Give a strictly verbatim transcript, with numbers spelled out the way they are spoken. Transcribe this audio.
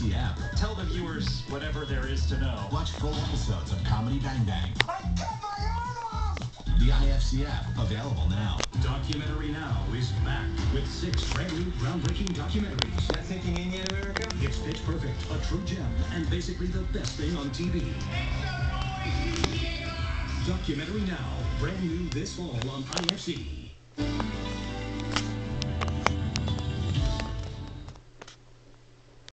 C app. Tell the viewers whatever there is to know. Watch full episodes of Comedy Bang Bang. I cut my arm off! The I F C app, available now. Documentary Now is back with six brand new groundbreaking documentaries. Not sinking in yet, America? It's Pitch Perfect, a true gem, and basically the best thing on T V. Documentary Now, brand new this fall on I F C.